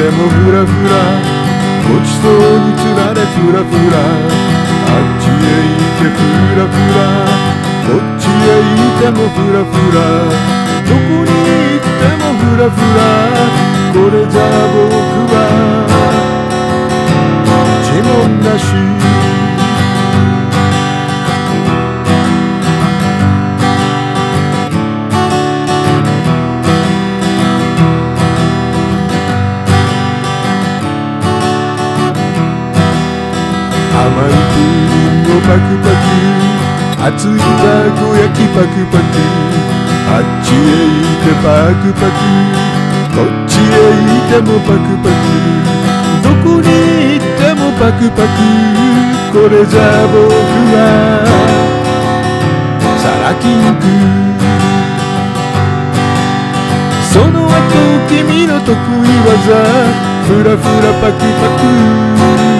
でもフラフラ、ごちそうにつられフラフラ、あっちへ行ってフラフラ、こっちへ行ってもフラフラ、どこに行ってもフラフラ、これじゃ僕は一文なし。甘いプリンをパクパク、熱いたこ焼きパクパク、あっちへ行ってパクパク、こっちへ行ってもパクパク、どこに行ってもパクパク、これじゃ僕はサラキンク。その後君の得意技、フラフラパクパク、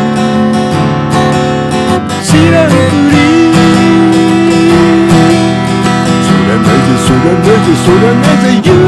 知らんぷり、そらなぜそらなぜそらなぜ言う